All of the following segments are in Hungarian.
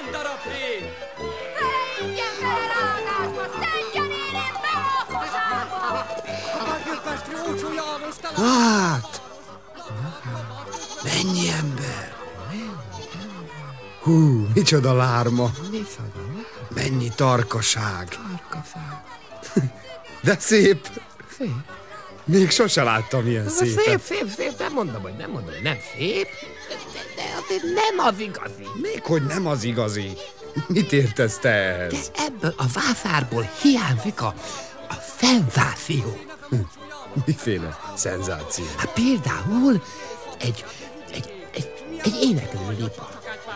Milyen darab rég! Fejtjen fel ráadásba, szedjen érén be alkosába! A Nagyőrpestri Ócsó János talán... Hát! Mennyi ember! Hú, micsoda lárma! Mennyi tarkaság! De szép! Szép. Még sose láttam ilyen szépet. Szép, nem mondom, hogy nem szép, de azért nem az igazi. Még hogy nem az igazi. Mit értesz te ehhez? De ebből a vászárból hiányzik a szenzáció. Miféle szenzáció? Hát például egy éneklő liba.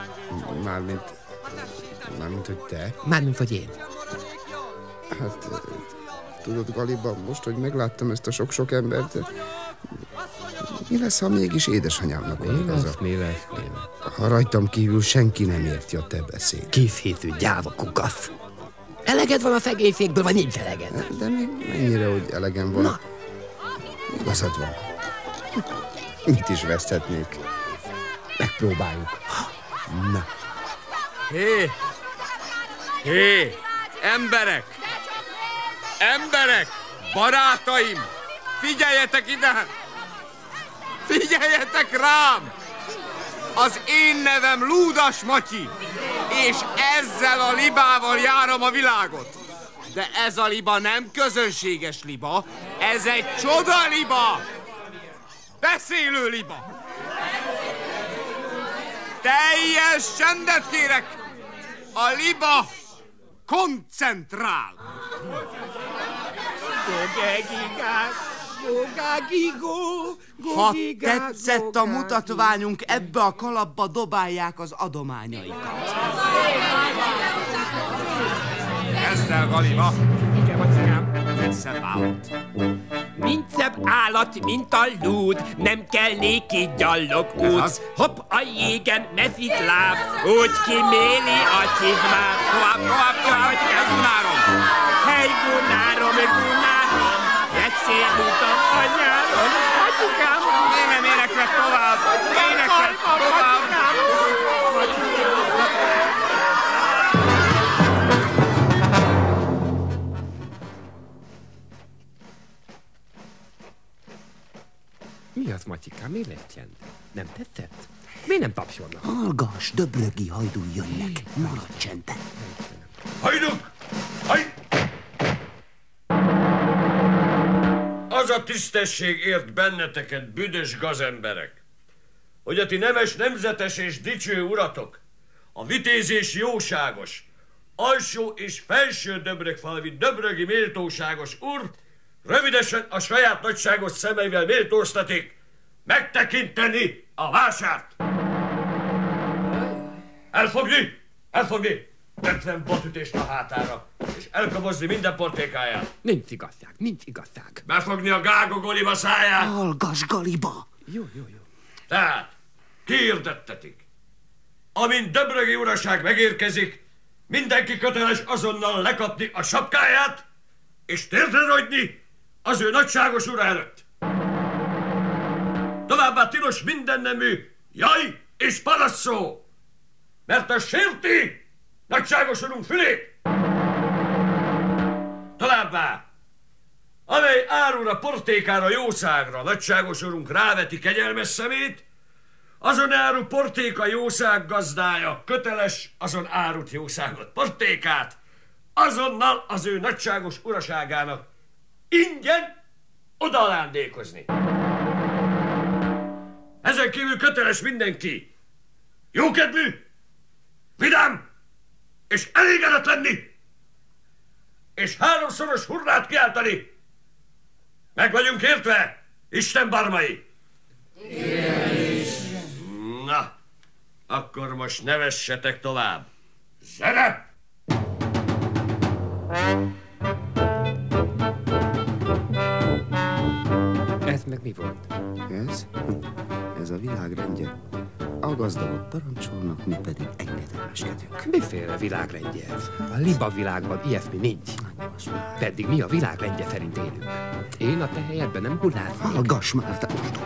Mármint, hogy te? Mármint, hogy én. Hát, tudod, Galiba, most, hogy megláttam ezt a sok-sok embert, mi lesz, ha mégis édesanyámnak van igaza? Mi lesz? Ha rajtam kívül senki nem érti a te beszéd. Készítő gyáva kukasz. Eleged van a szegénységből, vagy nincs eleged? De még mennyire, hogy elegem van? Na. Igazad van. Mit is veszthetnék? Megpróbáljuk. Na. Hé! Emberek! Emberek! Barátaim! Figyeljetek ide! Figyeljetek rám! Az én nevem Lúdas Matyi, és ezzel a libával járom a világot. De ez a liba nem közönséges liba, ez egy csoda liba! Beszélő liba! Teljes csendet kérek! A liba koncentrál! Ha tetszett a mutatványunk, ebbe a kalapba dobálják az adományaikat. Ezzel, Galiba! Igen, Macikám. Szebb állat. Nincs szebb állat, mint a lúd, nem kell néki gyalogút. Hopp a jégen, meszít láb, úgy kiméli a csizmát. Tovább, Gunárom! Hely, Gunárom, beszélültem a nyáron. Macikám! Nem éneklek tovább! Éneklek tovább! Mi az, Macikám? Mi lett csend? Nem tetszett? Miért nem tapsolnak? Hallgass, döbrögi hajdú jönnek. Maradj csendben. Hajduk! Az a tisztesség ért benneteket, büdös gazemberek, hogy a ti nemes, nemzetes és dicső uratok, a vitéz és jóságos, alsó és felső döbrögfalvi döbrögi méltóságos úr rövidesen a saját nagyságos szemeivel méltóztatik megtekinteni a vásárt. Elfogni! 50 botütést a hátára, és elkobozni minden portékáját. Nincs igazság. Befogni a gágó Galiba száját. Hallgass, Galiba! Jó. Tehát, kihirdettetik. Amint döbrögi uraság megérkezik, mindenki köteles azonnal lekapni a sapkáját, és térdre rogyni az ő nagyságos ura előtt. Továbbá tilos mindennemű jaj és panasszó, mert az sérti nagyságos urunk fülét. Továbbá, amely árura, portékára, jószágra nagyságos urunk ráveti kegyelmes szemét, azon áru portéka jószág gazdája köteles azon árut, jószágot, portékát azonnal az ő nagyságos uraságának ingyen odaajándékozni. Ezen kívül köteles mindenki jókedvű, vidám és elégedett lenni, és 3-szoros hurrát kiáltani. Meg vagyunk értve, Isten barmai? Na, akkor most nevessetek tovább. Zene! Ez meg mi volt? Ez a világ rendje. A gazdagok parancsolnak, mi pedig engedelmeskedünk. Miféle világrendje ez? A liba világban ilyesmi nincs. Pedig mi a világrendje szerint élünk. Én a te helyedben nem hulláznék. Hallgass már, te ostor!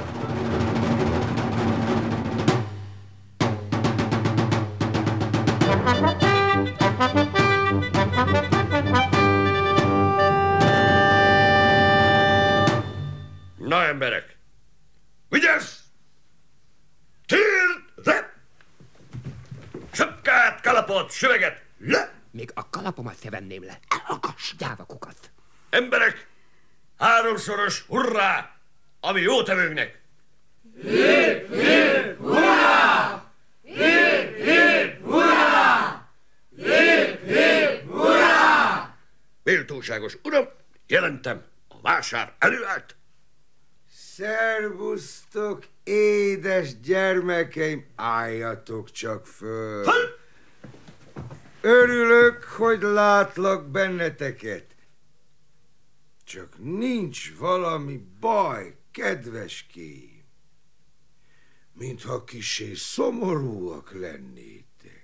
Na, emberek! Vigyázz! Térd! Sapkát, kalapot, süveget! Le! Még a kalapomat se venném le. Elakass! Gyávakukat. Emberek! Háromszoros hurrá! Ami jó tevőknek! Méltóságos uram, jelentem, a vásár előállt. Szervusztok, édes gyermekeim, álljatok csak föl. Örülök, hogy látlak benneteket. Csak nincs valami baj, kedveském. Mintha kissé szomorúak lennétek.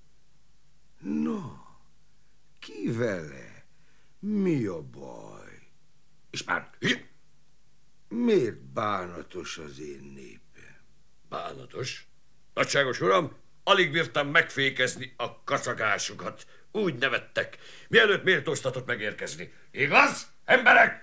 Na, ki vele? Mi a baj? Ispán! Miért bánatos az én népem? Bánatos? Nagyságos uram, alig bírtam megfékezni a kacagásukat. Úgy nevettek, mielőtt méltóztatott megérkezni. Igaz, emberek?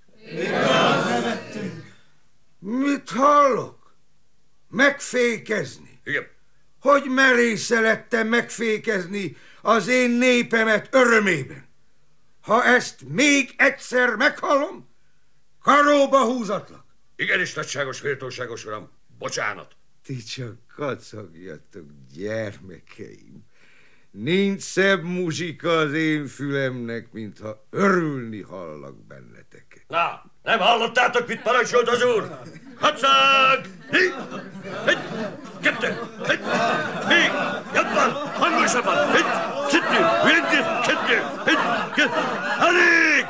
Mit hallok? Megfékezni? Igen. Hogy merészelettem megfékezni az én népemet örömében? Ha ezt még egyszer meghallom, karóba húzatlak. Igenis, nagyságos, méltóságos uram, bocsánat. Ti csak kacagjatok, gyermekeim. Nincs szebb muzsika az én fülemnek, mintha örülni hallak benneteket. Na, nem hallottátok, mit parancsolt az úr? Kacag! Egy, kettő, még, jobban, hangosabban, kettő, elég!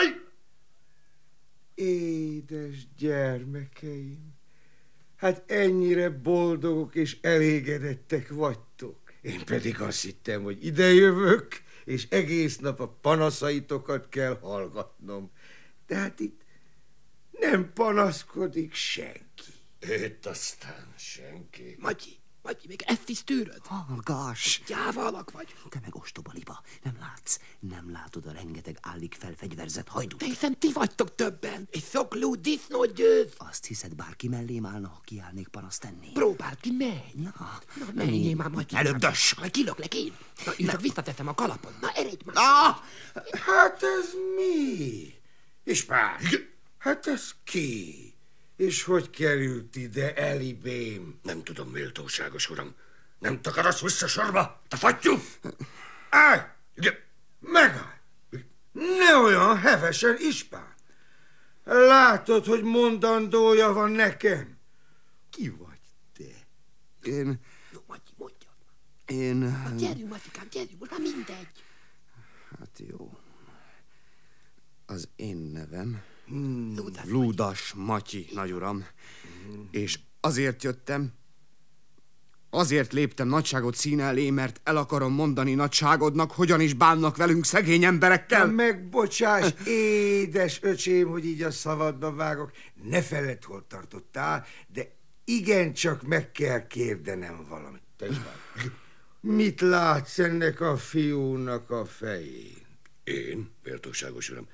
Édes gyermekeim, hát ennyire boldogok és elégedettek vagytok. Én pedig azt hittem, hogy idejövök, és egész nap a panaszaitokat kell hallgatnom. De hát itt nem panaszkodik senki. Itt aztán senki. Matyi, még ezt is tűröd? Hallgass! Gyáva alak vagy. Te meg ostoba liba. Nem látsz? Nem látod a rengeteg állig felfegyverzett hajdút? De hiszen ti vagytok többen. És szokló disznót győz. Azt hiszed, bárki mellém állna, ha kiállnék panaszt tenni? Próbáld ki, menj. Na, menjél már, Matyi. Előbb döss! Majd kilöklek én. Na, én csak visszateszem a kalapot. Na, eredj már. Hát ez mi? Ispán, hát ez ki? És hogy került ide elibém? Nem tudom, méltóságos uram. Nem takarodsz vissza sorba, te fattyú! Állj! Igen. Megállj! Ne olyan hevesen, Ispán! Látod, hogy mondandója van nekem? Ki vagy te? Én... Jó, Matyi, mondjad. Én... Gyerünk, Matyikám, gyerünk, most már mindegy. Hát jó. Az én nevem... Ludas Matyi, nagyuram. És azért jöttem, azért léptem nagyságot színe elé, mert el akarom mondani nagyságodnak, hogyan is bánnak velünk szegény emberekkel. Megbocsáss, édes öcsém, hogy így a szavadba vágok. Ne feledd, hol tartottál, de igencsak meg kell kérdenem valamit. Te is már. Mit látsz ennek a fiúnak a fején? Én, méltóságos uram,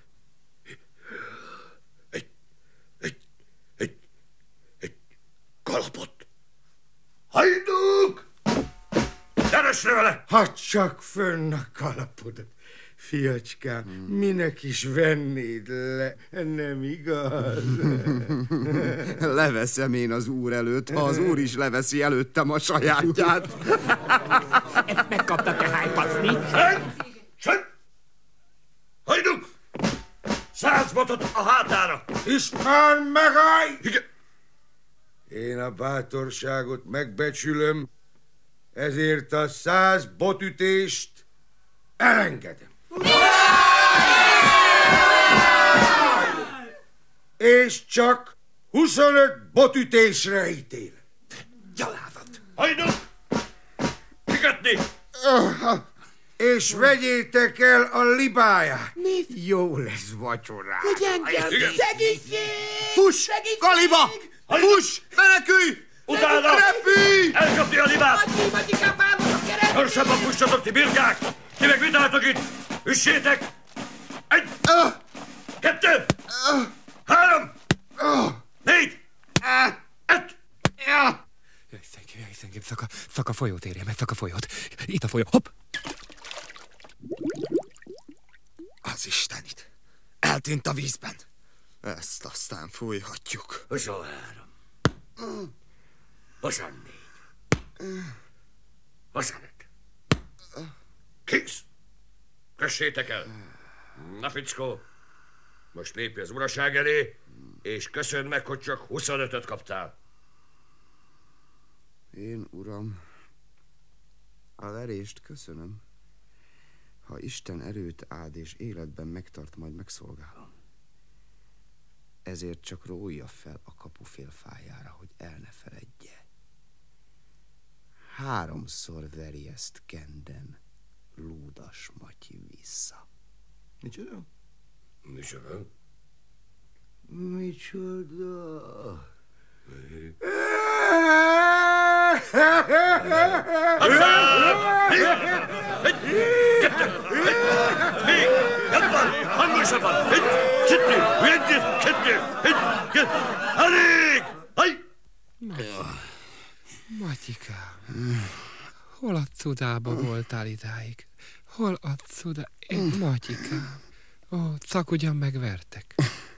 egy kalapot. Hajduk! Keresre vele! Hadd csak fönn a kalapodat, fiacskám, minek is vennéd le, nem igaz? Leveszem én az úr előtt, ha az úr is leveszi előttem a sajátját. Ezt megkapta te hájpaszni. Csend! Hajduk! 100 botot a hátára! Ispán, megállj! Igen. Én a bátorságot megbecsülöm, ezért a 100 botütést elengedem. És csak 25 botütésre ítélem. Gyalázat. Hajduk! Kikötni! És vegyétek el a libáját. Jó lesz vacsorá. Hogy engem! Segítség! Fuss! Kaliba! Fuss! Menekülj! Utána! Repülj! Elkapni a libát! Matyikám, várjatok, keresd! Gyorsabban fussatok, ti birkák! Ti meg mit álltok itt? Üssétek! 1, 2, 3, 4, 5. Engem szak a folyót, érje meg, szak a folyót. Itt a folyó, hopp! Az Istenit! Eltűnt a vízben. Ezt aztán fújhatjuk. 23. 24. 25. Kész! Kössétek el! Na, fickó, most lépj az uraság elé, és köszönd meg, hogy csak 25-öt kaptál. Én, uram, a verést köszönöm. Ha Isten erőt áld és életben megtart, majd megszolgálom. Ezért csak rója fel a kapufél fájára, hogy el ne feledje. 3-szor veri ezt kenden Lúdas Matyi vissza. Micsoda? Micsoda? Micsoda? Hangosabban! Kettő! Elég! Matyikám, hol a cudába voltál idáig? Hol a cudá... Matyikám, ó, csak ugyan megvertek.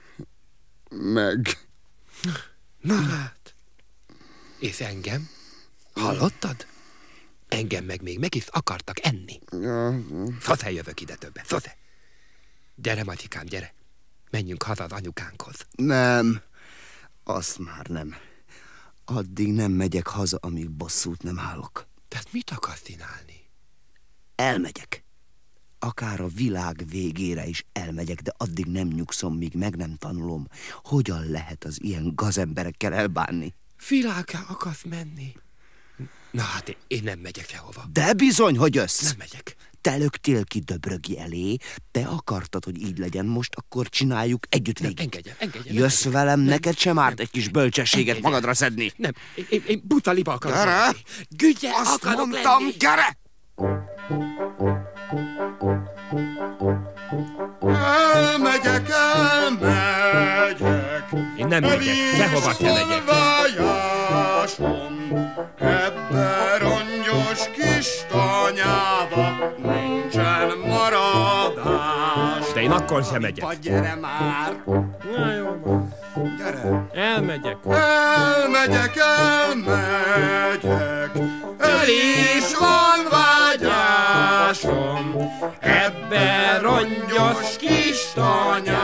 Meg. Na hát. És engem? Hallottad? Engem meg is akartak enni. Sose jövök ide többet, sose. Gyere, Matyikám, gyere. Menjünk haza az anyukánkhoz. Nem, azt már nem. Addig nem megyek haza, amíg bosszút nem állok. Tehát mit akarsz csinálni? Elmegyek. Akár a világ végére is elmegyek, de addig nem nyugszom, míg meg nem tanulom, hogyan lehet az ilyen gazemberekkel elbánni. Világgá akarsz menni? Na hát én nem megyek sehova. De bizony, hogy jössz. Nem megyek. Te löktél ki Döbrögi elé, te akartad, hogy így legyen, most akkor csináljuk együtt végig. Engedjem. Jössz velem, neked sem árt egy kis bölcsességet magadra szedni. Nem, én buta liba akarok. Gyere! Gügye, azt akarok mondtam, lenni. gyere! Elmegyek. Én nem megyek, sehova se megyek. Ebbe rongyos kis tanyába nincsen maradás. De én akkor sem megyek. Gyere már! Na jó van. Gyere! Elmegyek. Elmegyek. El is van vágyásom ebbe rongyos kis tanyába.